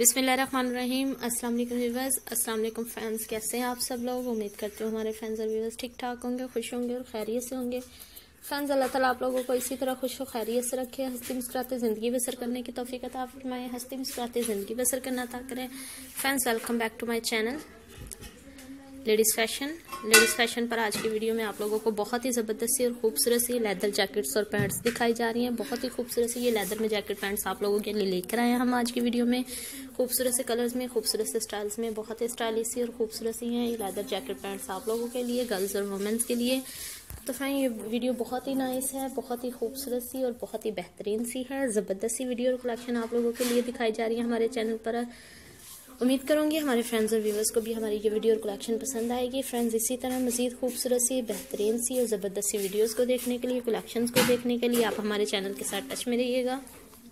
बिस्मिल्लाहिर्रहमानिर्रहीम। अस्सलाम वालेकुम व्यूअर्स, अस्सलाम वालेकुम फ्रेंड्स। कैसे हैं आप सब लोग? उम्मीद करती हूँ हमारे फ्रेंड्स और व्यूअर्स ठीक ठाक होंगे, खुश होंगे और खैरियत से होंगे। फ्रेंड्स, अल्लाह ताला आप लोगों को इसी तरह खुश और खैरियत से रखे, हंसती मुस्कुराते ज़िंदगी बसर करने की तौफीक अता फरमाए, हंसती मुस्कुराते ज़िंदगी बसर करना अता करें। Friends, welcome back to my channel ladies fashion पर आज की वीडियो में आप लोगों को बहुत ही ज़बरदस्त सी और खूबसूरत सी लेदर जैकेट्स और पैंट्स दिखाई जा रही हैं। बहुत ही खूबसूरत सी ये लेदर में जैकेट पैंट्स आप लोगों के लिए लेकर आए हैं हम आज की वीडियो में। खूबसूरत से कलर्स में, खूबसूरत से स्टाइल्स में, बहुत ही स्टाइलिश सी और खूबसूरत सी हैं ये लेदर जैकेट पैंट्स आप लोगों के लिए, गर्ल्स और वुमेन्स के लिए। तो फ्रेंड, ये वीडियो बहुत ही नाइस है, बहुत ही खूबसूरत सी और बहुत ही बेहतरीन सी है। ज़बरदस्त सी वीडियो और कलेक्शन आप लोगों के लिए दिखाई जा रही है हमारे चैनल पर। उम्मीद करूंगी हमारे फ्रेंड्स और व्यूवर्स को भी हमारी ये वीडियो और कलेक्शन पसंद आएगी। फ्रेंड्स, इसी तरह मजीद खूबसूरत सी, बेहतरीन सी और ज़बरदस्त सी वीडियोस को देखने के लिए, कलेक्शंस को देखने के लिए आप हमारे चैनल के साथ टच में रहिएगा।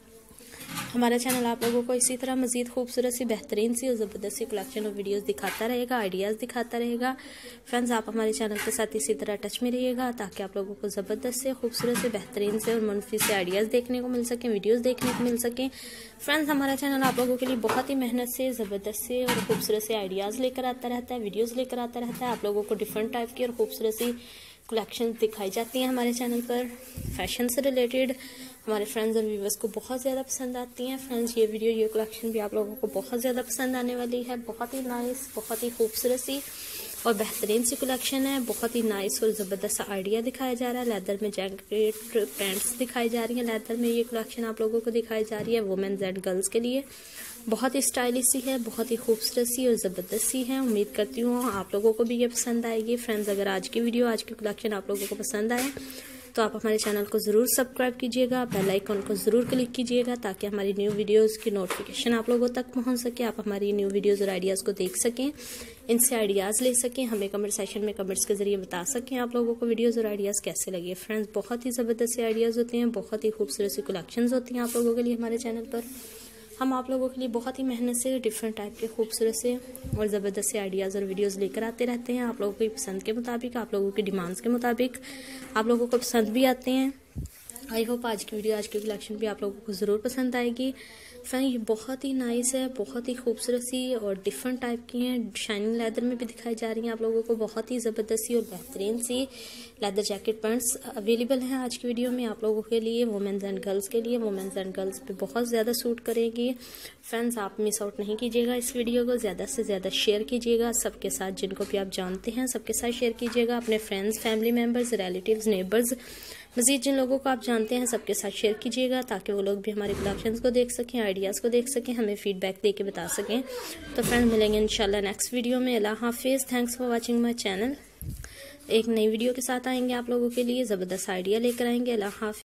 हमारा चैनल आप लोगों को इसी तरह मजीद खूबसूरत सी, बेहतरीन सी और ज़बरदस्त सी कलेक्शन और वीडियोस दिखाता रहेगा, आइडियाज़ दिखाता रहेगा। फ्रेंड्स, आप हमारे चैनल के साथ इसी तरह टच में रहिएगा ताकि आप लोगों को ज़बरदस्त से, खूबसूरत से, बेहतरीन से और मुनफी से आइडियाज़ देखने को मिल सकें, वीडियोज़ देखने को मिल सकें। फ्रेंड्स, हमारा चैनल आप लोगों के लिए बहुत ही मेहनत से, ज़बरदस्त से और खूबसूरत से आइडियाज़ लेकर आता रहता है, वीडियोज़ लेकर आता रहता है। आप लोगों को डिफरेंट टाइप की और खूबसूरत सी कलेक्शन दिखाई जाती हैं हमारे चैनल पर। फैशन से रिलेटेड हमारे फ्रेंड्स और व्यूवर्स को बहुत ज़्यादा पसंद आती हैं। फ्रेंड्स, ये वीडियो, ये कलेक्शन भी आप लोगों को बहुत ज़्यादा पसंद आने वाली है। बहुत ही नाइस, बहुत ही खूबसूरत सी और बेहतरीन सी कलेक्शन है। बहुत ही नाइस और ज़बरदस्त आइडिया दिखाया जा रहा है। लेदर में जैकेट पैंट्स दिखाई जा रही हैं। लेदर में ये कलेक्शन आप लोगों को दिखाई जा रही है वुमेन्स एंड गर्ल्स के लिए। बहुत ही स्टाइलिश सी है, बहुत ही खूबसूरत सी और ज़बरदस्त सी है। उम्मीद करती हूँ आप लोगों को भी ये पसंद आएगी। फ्रेंड्स, अगर आज की वीडियो, आज की कलेक्शन आप लोगों को पसंद आए तो आप हमारे चैनल को ज़रूर सब्सक्राइब कीजिएगा, बेल आइकन को ज़रूर क्लिक कीजिएगा ताकि हमारी न्यू वीडियोस की नोटिफिकेशन आप लोगों तक पहुंच सके, आप हमारी न्यू वीडियोस और आइडियाज़ को देख सकें, इनसे आइडियाज़ ले सकें, हमें कमेंट सेक्शन में कमेंट्स के जरिए बता सकें आप लोगों को वीडियोज़ और आइडियाज़ कैसे लगे। फ्रेंड्स, बहुत ही ज़बरदस्त से आइडियाज़ होते हैं, बहुत ही खूबसूरत सी कलेक्शंस होती हैं आप लोगों के लिए हमारे चैनल पर। हम आप लोगों के लिए बहुत ही मेहनत से डिफरेंट टाइप के खूबसूरत से और ज़बरदस्त से आइडियाज़ और वीडियोस लेकर आते रहते हैं आप लोगों की पसंद के मुताबिक, आप लोगों की डिमांड्स के मुताबिक। आप लोगों को पसंद भी आते हैं। आई होप आज की वीडियो, आज की कलेक्शन भी आप लोगों को ज़रूर पसंद आएगी। फ्रेंड, ये बहुत ही नाइस है, बहुत ही खूबसूरत सी और डिफरेंट टाइप की हैं। शाइनिंग लेदर में भी दिखाई जा रही हैं आप लोगों को। बहुत ही ज़बरदस्त सी और बेहतरीन सी लेदर जैकेट पैंट्स अवेलेबल हैं आज की वीडियो में आप लोगों के लिए, वुमेन्स एंड गर्ल्स के लिए। वुमेन्स एंड गर्ल्स पे बहुत ज़्यादा सूट करेगी। फ्रेंड्स, आप मिस आउट नहीं कीजिएगा इस वीडियो को, ज़्यादा से ज़्यादा शेयर कीजिएगा सबके साथ, जिनको भी आप जानते हैं सबके साथ शेयर कीजिएगा। अपने friends, family members, relatives, neighbours, मज़ीद जिन लोगों को आप जानते हैं सबके साथ शेयर कीजिएगा ताकि वो लोग भी हमारे कलेक्शंस को देख सकें, आइडियाज़ को देख सकें, हमें फीडबैक दे के बता सकें। तो फ्रेंड, मिलेंगे इंशाल्लाह नेक्स्ट वीडियो में। अल्लाह हाफिज़। Thanks for watching my channel. एक नई वीडियो के साथ आएंगे आप लोगों के लिए, ज़बरदस्त आइडिया लेकर आएंगे। अल्लाह हाफिज़।